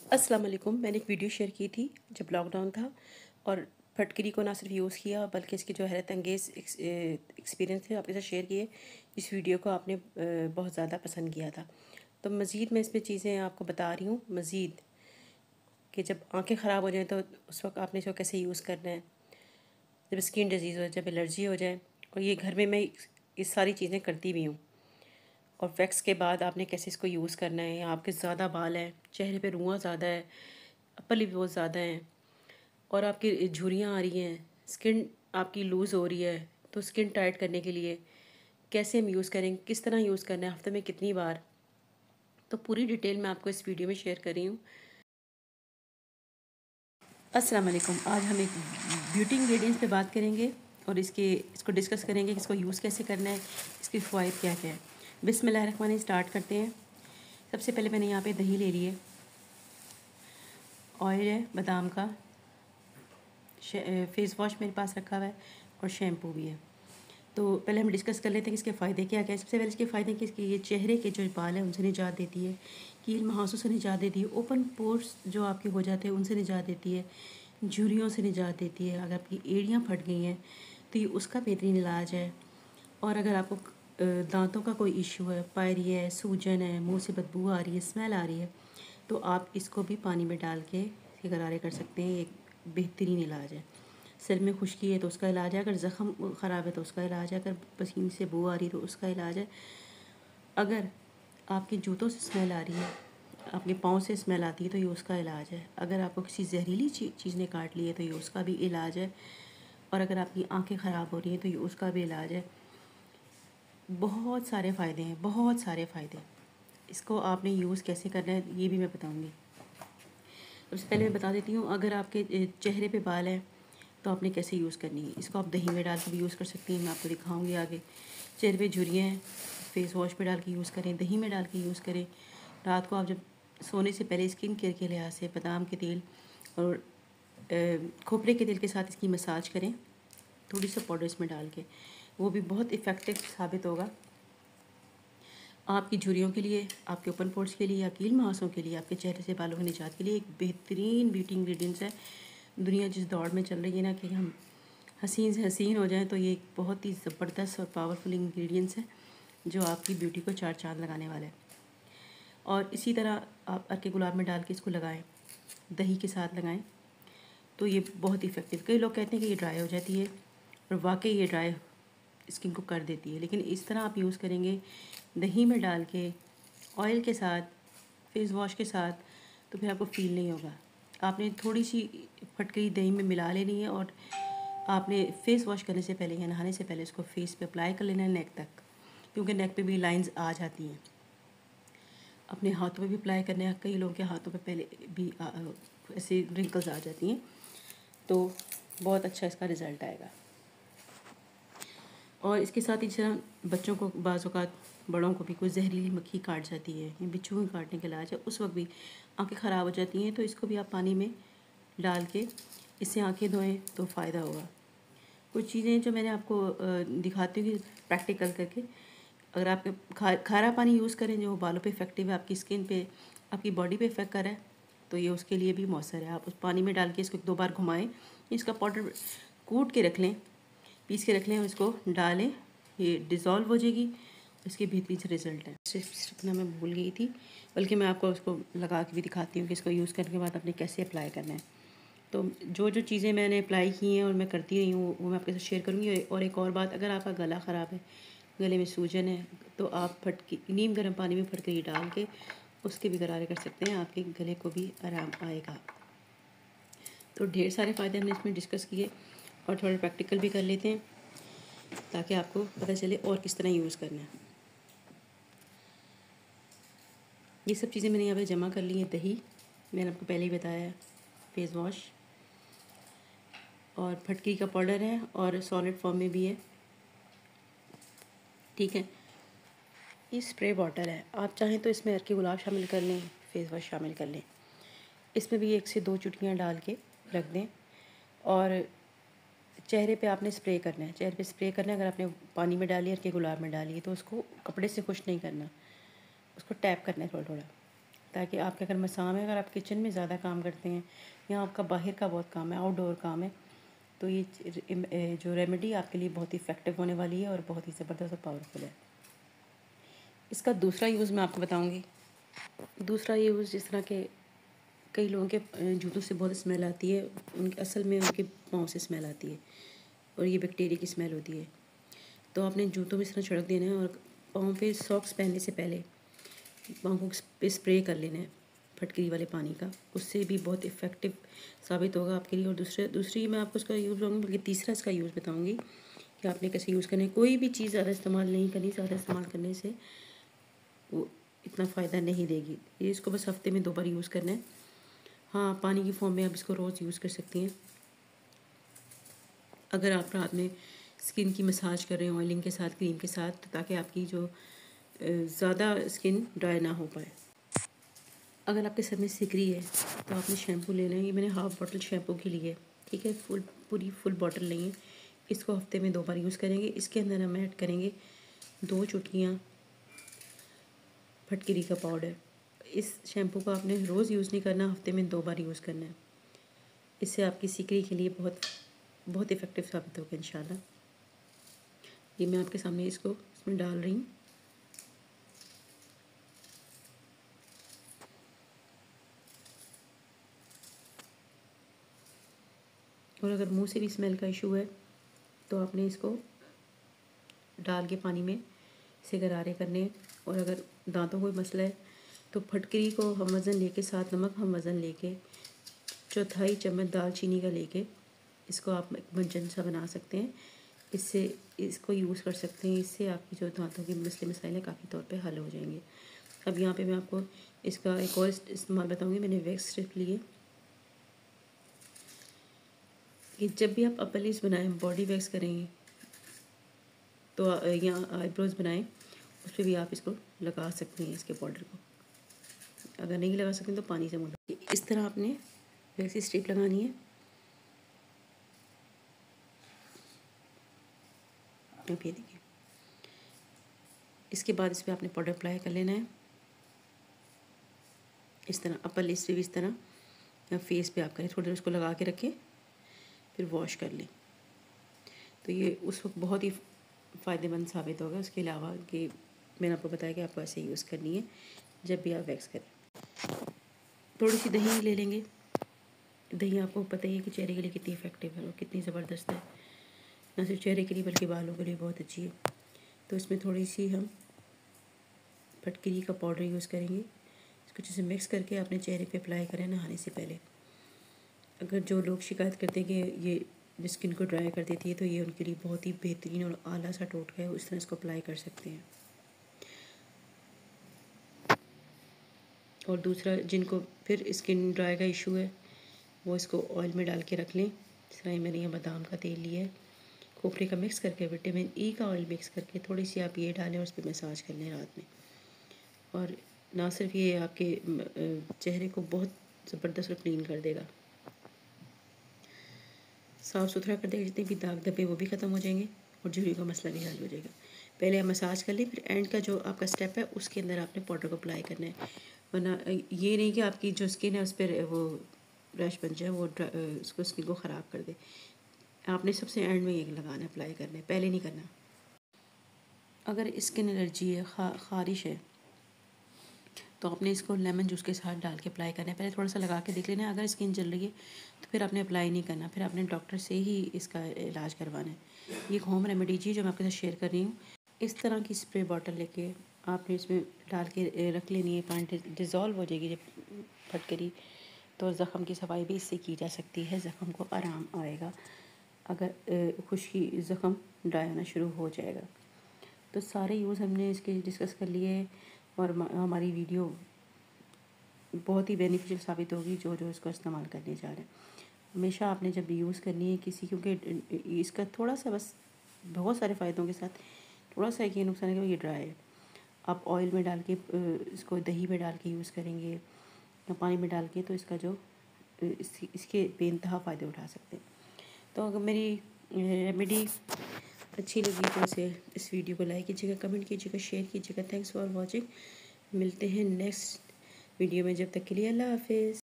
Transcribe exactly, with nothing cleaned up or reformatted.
अस्सलाम वालेकुम। मैंने एक वीडियो शेयर की थी जब लॉकडाउन था, और फटकरी को ना सिर्फ यूज़ किया बल्कि इसकी जो हैरत अंगेज़ एक्सपीरियंस थे आपके साथ शेयर किए। इस वीडियो को आपने अ, बहुत ज़्यादा पसंद किया था। तो मज़ीद मैं इसमें चीज़ें आपको बता रही हूँ मज़ीद, कि जब आंखें ख़राब हो जाएं तो उस वक्त आपने इसको कैसे यूज़ करना है, जब स्किन डिजीज़ हो जाए, जब एलर्जी हो जाए। और ये घर में मैं ये सारी चीज़ें करती भी हूँ। और वैक्स के बाद आपने कैसे इसको यूज़ करना है, या आपके ज़्यादा बाल हैं, चेहरे पे रुआं ज़्यादा है, अपर लिप बहुत ज़्यादा हैं, और आपकी झुर्रियाँ आ रही हैं, स्किन आपकी लूज़ हो रही है, तो स्किन टाइट करने के लिए कैसे हम यूज़ करें, किस तरह यूज़ करना है, हफ्ते में कितनी बार, तो पूरी डिटेल मैं आपको इस वीडियो में शेयर कर रही हूँ। अस्सलाम वालेकुम। आज हम एक ब्यूटी इंग्रेडिएंट्स पे बात करेंगे और इसके इसको डिस्कस करेंगे कि इसको यूज़ कैसे करना है, इसकी फ़वाइद क्या क्या है। बिस्मिल्लाहिर्रहमानिर्रहीम, स्टार्ट करते हैं। सबसे पहले मैंने यहाँ पे दही ले ली है, ऑयल है बादाम का, फेस वॉश मेरे पास रखा हुआ है, और शैम्पू भी है। तो पहले हम डिस्कस कर लेते हैं कि इसके फ़ायदे क्या क्या है। सबसे पहले इसके फ़ायदे कि इसके ये चेहरे के जो बाल हैं उनसे निजात देती है, कील मुहासों से निजात देती है, ओपन पोर्स जो आपके हो जाते हैं उनसे निजात देती है, झुर्रियों से निजात देती है। अगर आपकी एड़ियाँ फट गई हैं तो ये उसका बेहतरीन इलाज है। और अगर आपको दांतों का कोई इशू है, पायरी है, सूजन है, मुंह से बदबू आ रही है, स्मेल आ रही है, तो आप इसको भी पानी में डाल के इसके गरारे कर सकते हैं। एक बेहतरीन इलाज है। सिर में खुश्की है तो उसका इलाज है, अगर ज़ख़म ख़राब है तो उसका इलाज है, अगर पसीने से बू आ रही है तो उसका इलाज है, अगर आपके जूतों से स्मेल आ रही है, आपके पाँव से स्मेल आती है तो ये उसका इलाज है, अगर आपको किसी जहरीली चीज़ ने काट ली है तो ये उसका भी इलाज है, और अगर आपकी आंखें ख़राब हो रही हैं तो ये उसका भी इलाज है। बहुत सारे फ़ायदे हैं, बहुत सारे फ़ायदे। इसको आपने यूज़ कैसे करना है ये भी मैं बताऊँगी। सबसे पहले मैं बता देती हूँ, अगर आपके चेहरे पे बाल हैं तो आपने कैसे यूज़ करनी है। इसको आप दही में डाल के भी यूज़ कर सकती हैं, मैं आपको दिखाऊंगी आगे। चेहरे पे झुर्रियाँ हैं, फेस वॉश में डाल के यूज़ करें, दही में डाल के यूज़ करें। रात को आप जब सोने से पहले स्किन केयर के लिहाज से बादाम के तेल और खोपरे के तेल के साथ इसकी मसाज करें, थोड़ी सा पाउडर इसमें डाल के, वो भी बहुत इफ़ेक्टिव साबित होगा आपकी झुर्रियों के लिए, आपके ओपन पोर्स के लिए, या कील मुहासों के लिए, आपके चेहरे से बालों की निजात के लिए एक बेहतरीन ब्यूटी इंग्रेडिएंट्स है। दुनिया जिस दौड़ में चल रही है ना कि हम हसीन से हसीन हो जाएं, तो ये एक बहुत ही ज़बरदस्त और पावरफुल इंग्रेडिएंट्स है जो आपकी ब्यूटी को चार चांद लगाने वाला है। और इसी तरह आप अर्के गुलाब में डाल के इसको लगाएं, दही के साथ लगाएं, तो ये बहुत इफ़ेक्टिव। कई लोग कहते हैं कि ये ड्राई हो जाती है, और वाकई ये ड्राई स्किन को कर देती है, लेकिन इस तरह आप यूज़ करेंगे दही में डाल के, ऑयल के साथ, फेस वॉश के साथ, तो फिर आपको फ़ील नहीं होगा। आपने थोड़ी सी फटकरी दही में मिला लेनी है, और आपने फेस वॉश करने से पहले या नहाने से पहले इसको फेस पे अप्लाई कर लेना है, नेक तक, क्योंकि नेक पे भी लाइंस आ जाती हैं। अपने हाथों पे भी अप्लाई करना है, कई लोगों के हाथों पे पहले भी आ, ऐसे रिंकल्स आ जाती हैं, तो बहुत अच्छा इसका रिज़ल्ट आएगा। और इसके साथ ही जरा बच्चों को बाज़ औक़ात, बड़ों को भी कोई जहरीली मक्खी काट जाती है या बिच्छू ही काटने के इलाज है, उस वक्त भी आंखें ख़राब हो जाती हैं, तो इसको भी आप पानी में डाल के इससे आंखें धोएं तो फ़ायदा होगा। कुछ चीज़ें जो मैंने आपको दिखाती हूँ कि प्रैक्टिकल करके, अगर आप खा खारा पानी यूज़ करें जो बालों पे इफ़ेक्टिव है, आपकी स्किन पे, आपकी बॉडी पे इफ़ेक्ट कर रहा है, तो ये उसके लिए भी मौसर है। आप उस पानी में डाल के इसको एक दो बार घुमाएं, इसका पाउडर कूट के रख लें, पीस के रख लें, और इसको डालें, ये डिज़ोल्व हो जाएगी। इसके बेहतरीन से रिज़ल्ट है। सिर्फ मैं भूल गई थी, बल्कि मैं आपको उसको लगा के भी दिखाती हूँ कि इसको यूज़ करने के बाद आपने कैसे अप्लाई करना है। तो जो जो चीज़ें मैंने अप्लाई की हैं और मैं करती रही हूँ वो मैं आपके साथ शेयर करूँगी। और एक और बात, अगर आपका गला ख़राब है, गले में सूजन है, तो आप फटकी नीम गर्म पानी में फटकरी डाल के उसके भी गरारे कर सकते हैं, आपके गले को भी आराम आएगा। तो ढेर सारे फ़ायदे हमने इसमें डिस्कस किए, और थोड़ा प्रैक्टिकल भी कर लेते हैं ताकि आपको पता चले और किस तरह यूज़ करना है। ये सब चीज़ें मैंने यहाँ पे जमा कर ली है। दही मैंने आपको पहले ही बताया है, फेस वॉश, और फटकी का पाउडर है, और सॉलिड फॉर्म में भी है, ठीक है। ये स्प्रे बॉटल है, आप चाहें तो इसमें अर्के गुलाब शामिल कर लें, फेस वॉश शामिल कर लें, इसमें भी एक से दो चुटकियाँ डाल के रख दें, और चेहरे पे आपने स्प्रे करना है। चेहरे पे स्प्रे करना है, अगर आपने पानी में डाली, अर्के गुलाब में डाली, तो उसको कपड़े से खुश नहीं करना, उसको टैप करना है थोड़ा थोड़ा, ताकि आपके अगर मसाम है, अगर आप किचन में ज़्यादा काम करते हैं या आपका बाहर का बहुत काम है, आउटडोर काम है, तो ये जो रेमेडी आपके लिए बहुत इफ़ेक्टिव होने वाली है और बहुत ही ज़बरदस्त और पावरफुल है। इसका दूसरा यूज़ मैं आपको बताऊँगी। दूसरा यूज़ जिस तरह के कई लोगों के जूतों से बहुत स्मेल आती है, उनके असल में उनके पाँव से स्मेल आती है और ये बैक्टीरिया की स्मेल होती है। तो आपने जूतों में इस तरह छिड़क देना है और पाँव पे सॉक्स पहनने से पहले पाँव को पे स्प्रे कर लेना है फटकरी वाले पानी का। उससे भी बहुत इफ़ेक्टिव साबित होगा आपके लिए। और दूसरे दूसरी मैं आपको इसका यूज़ बताऊँगी, बल्कि तीसरा इसका यूज़ बताऊँगी कि आपने कैसे यूज़ करना है। कोई भी चीज़ ज़्यादा इस्तेमाल नहीं करनी, ज़्यादा इस्तेमाल करने से वो इतना फ़ायदा नहीं देगी। ये इसको बस हफ्ते में दो बार यूज़ करना है। हाँ, पानी की फॉर्म में आप इसको रोज़ यूज़ कर सकती हैं। अगर आप रात में स्किन की मसाज कर रहे हैं ऑयलिंग के साथ, क्रीम के साथ, ताकि आपकी जो ज़्यादा स्किन ड्राई ना हो पाए। अगर आपके सर में सिकरी है तो आपने शैम्पू लेना है। ये मैंने हाफ़ बॉटल शैम्पू की ली है, ठीक है। फुल पूरी फुल बॉटल लेंगे। इसको हफ्ते में दो बार यूज़ करेंगे। इसके अंदर हम ऐड करेंगे दो चुटकियाँ फटकरी का पाउडर। इस शैम्पू को आपने रोज़ यूज़ नहीं करना, हफ्ते में दो बार यूज़ करना है। इससे आपकी सिकरी के लिए बहुत बहुत इफ़ेक्टिव साबित होगा इंशाल्लाह। ये मैं आपके सामने इसको इसमें डाल रही हूँ। और अगर मुंह से भी स्मेल का इशू है तो आपने इसको डाल के पानी में इसे गरारे करने। और अगर दांतों कोई मसला है तो फटकरी को हम वज़न लेके, साथ नमक हम वज़न लेके, चौथाई चम्मच दालचीनी का लेके इसको आप मंजन सा बना सकते हैं। इससे इसको यूज़ कर सकते हैं। इससे आपकी जो दांतों के मसले मसाइल हैं काफ़ी तौर पे हल हो जाएंगे। अब यहाँ पे मैं आपको इसका एक और इस्तेमाल बताऊँगी। मैंने वैक्स स्ट्रिप लिए कि जब भी आप अपर लिप्स बनाएं, बॉडी वैक्स करेंगे तो यहाँ आईब्रोज बनाएं, उस पर भी आप इसको लगा सकते हैं, इसके पाउडर को। अगर नहीं लगा सकते तो पानी से मुँह। इस तरह आपने वैक्स स्ट्रिप लगानी है। अब ये देखिए, इसके बाद इस पर आपने पाउडर अप्लाई कर लेना है इस तरह। अपर लिप्स पे भी इस तरह, या फेस पे आप करें, थोड़ी देर उसको लगा के रखें, फिर वॉश कर लें। तो ये उस वक्त बहुत ही फ़ायदेमंद साबित होगा। उसके अलावा कि मैंने आपको बताया कि आपको ऐसे यूज़ करनी है जब भी आप वैक्स करें। थोड़ी सी दही ले लेंगे। दही आपको पता ही है कि चेहरे के लिए कितनी इफ़ेक्टिव है और कितनी ज़बरदस्त है। न सिर्फ चेहरे के लिए बल्कि बालों के लिए बहुत अच्छी है। तो इसमें थोड़ी सी हम फटकरी का पाउडर यूज़ करेंगे। इसको अच्छे से मिक्स करके अपने चेहरे पे अप्लाई करें नहाने से पहले। अगर जो लोग शिकायत करते हैं कि ये स्किन को ड्राई कर देती है, तो ये उनके लिए बहुत ही बेहतरीन और आला सा टोटका है। उस तरह इसको अप्लाई कर सकते हैं। और दूसरा, जिनको फिर स्किन ड्राई का इशू है, वो इसको ऑयल में डाल के रख लें। इस तरह मैंने यहाँ बादाम का तेल लिया है, खोपरे का मिक्स करके, विटामिन ई का ऑयल मिक्स करके थोड़ी सी आप ये डालें और उस पर मसाज कर लें रात में। और ना सिर्फ ये आपके चेहरे को बहुत ज़बरदस्त और क्लीन कर देगा, साफ़ सुथरा कर देगा। जितने भी दाग धब्बे वो भी ख़त्म हो जाएंगे और झुर्रियों का मसला भी हल हो जाएगा। पहले आप मसाज कर लें, फिर एंड का जो आपका स्टेप है उसके अंदर आपने पाउडर को अप्लाई करना है। वरना ये नहीं कि आपकी जो स्किन है उस पर वो रैश बन जाए, वो उसको स्किन को ख़राब कर दे। आपने सबसे एंड में ये लगाना, अप्लाई करना है, पहले नहीं करना। अगर स्किन एलर्जी है, खा खारिश है, तो आपने इसको लेमन जूस के साथ डाल के अप्लाई करना है। पहले थोड़ा सा लगा के देख लेना है। अगर स्किन जल रही है तो फिर आपने अप्लाई नहीं करना, फिर आपने डॉक्टर से ही इसका इलाज करवाना है। ये एक होम रेमेडी जी जो मैं आपके साथ शेयर कर रही हूँ। इस तरह की स्प्रे बॉटल लेके आपने इसमें डाल के रख लेनी है। पानी डिज़ोल्व हो जाएगी जब फटकरी, तो ज़ख़म की सफाई भी इससे की जा सकती है। ज़ख़म को आराम आएगा अगर खुश्की ज़ख़म ड्राई होना शुरू हो जाएगा। तो सारे यूज़ हमने इसके डिस्कस कर लिए और हमारी वीडियो बहुत ही बेनिफिशियल साबित होगी जो जो इसको इस्तेमाल करने जा रहे हैं। हमेशा आपने जब यूज़ करनी है किसी, क्योंकि इसका थोड़ा सा, बस बहुत सारे फ़ायदों के साथ थोड़ा सा एक ये नुकसान है कि ये ड्राई है। आप ऑयल में डाल के इसको दही में डाल के यूज़ करेंगे या पानी में डाल के, तो इसका जो इस, इसके बेइंतहा फ़ायदे उठा सकते हैं। तो अगर मेरी रेमेडी अच्छी लगी तो इसे इस वीडियो को लाइक कीजिएगा, कमेंट कीजिएगा, शेयर कीजिएगा। Thanks for watching. मिलते हैं नेक्स्ट वीडियो में। जब तक के लिए अल्लाह हाफिज़।